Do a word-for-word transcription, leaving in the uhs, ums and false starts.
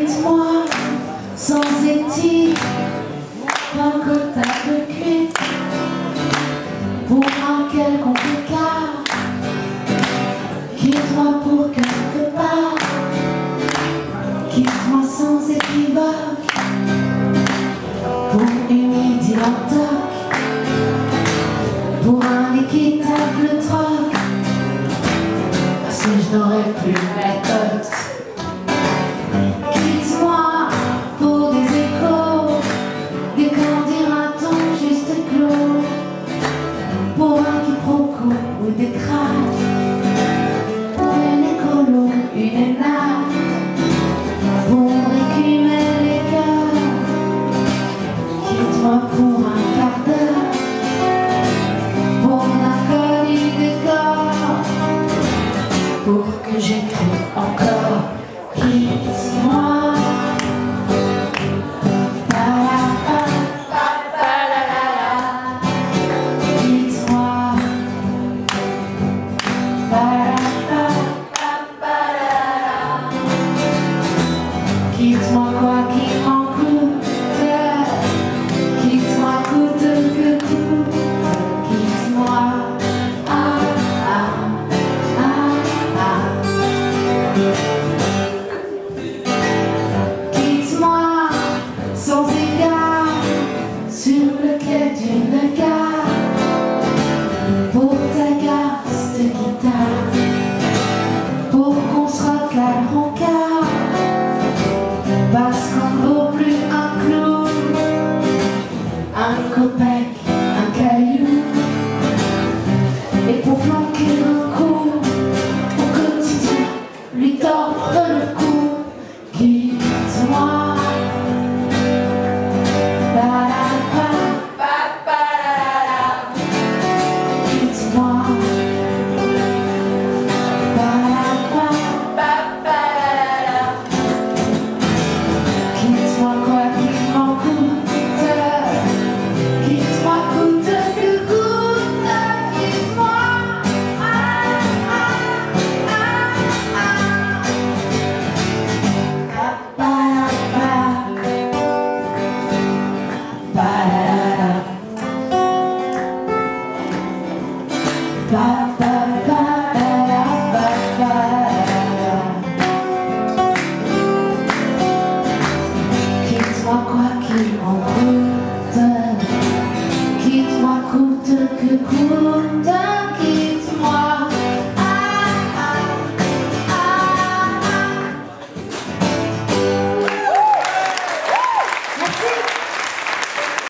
Quitte-moi sans éthique, d'un quota de cuite, pour un quelconque écart. Quitte-moi pour quelque part, quitte-moi sans équivoque, pour une idylle en toc, pour un équitable troc, parce que je n'aurais plus la cote. Quitte-moi pour des échos, des camps dira-t-on juste clos, pour un quiproquo ou des cracks, pour une écolo, une énarque, pour écumer les cœurs. Quitte-moi pour un quart d'heure, pour l'inconnu décor, pour que j'écrive encore. Quitte-moi. Quitte-moi quoi qu'il m'en coûte, quitte-moi coûte que coûte, quitte-moi, ah, ah, ah, ah. Quitte-moi sans égard sur le quai d'une gare, pour ta garce de guitare, pour qu'on se recale en quart. Parce qu'on ne vaut plus un clou, un copec, un caillou, et pour flanquer un coup, au quotidien, lui tordre le cou. Quitte-moi, ba-da-ba, ba-ba-da-da-da. Quitte-moi, ba-da-ba, ba-ba-da-da-da. Quitte-moi quoi qu'il m'en coûte, quitte-moi coûte que coûte, quitte-moi, ah, ah, ah, ah. Ba-ba-da-ba, ba-da-da-da. Ba-ba-ba-ba-ba-ba-ba. Quitte-moi quoi qu'il m'en coûte, quitte-moi coûte que coûte.